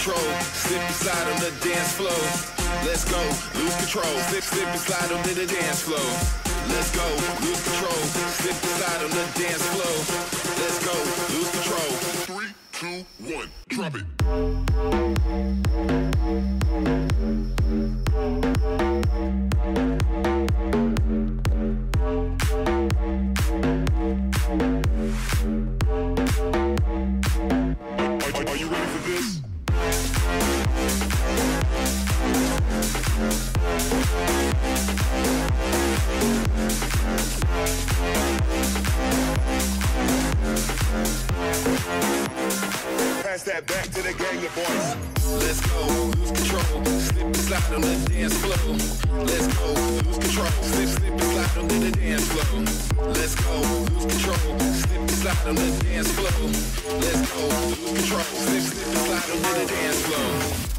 control, slip and slide on the dance floor. Let's go, lose control, slip and slide on the dance floor. Let's go, lose control, slip and slide on the dance floor. Let's go, lose control. 3, 2, 1, drop it. Are you ready for this? Pass that back to the gang of boys. Let's go, lose control, slip and slide on the dance floor. Let's go, lose control, slip and slide on the dance floor. Let's go, lose control, slip and slide on the dance floor. Let's go, lose control, slip and slide on the dance floor.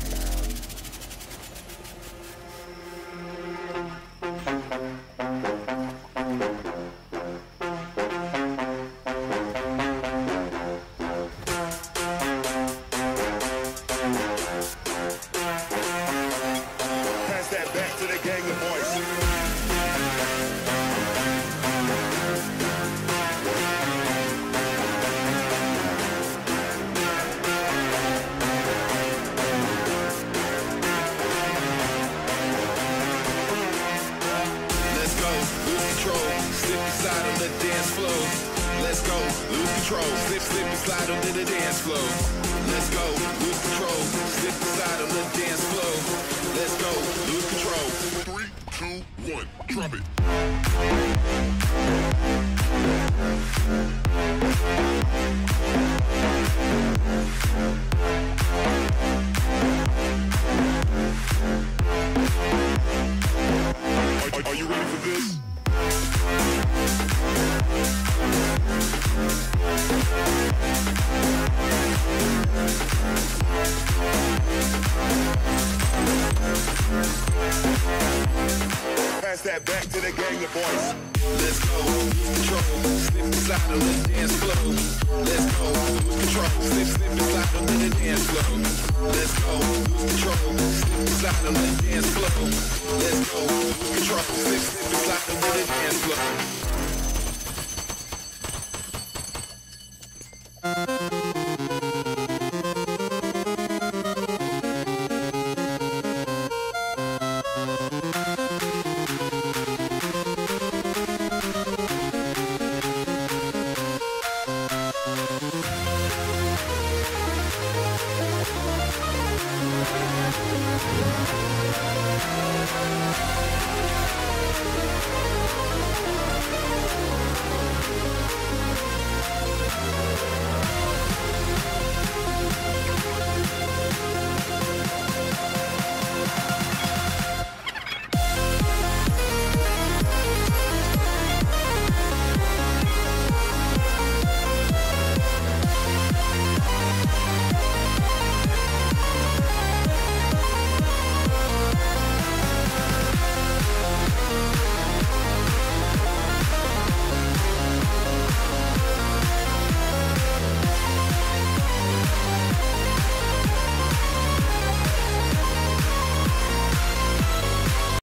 That back to the gang of boys. Let's go, lose control, slip and slide on the dance floor. Let's go, lose control, slip and slide on the dance floor. Let's go, lose control, slip and slide on the dance floor. Let's go, lose control, slip and slide on the dance floor.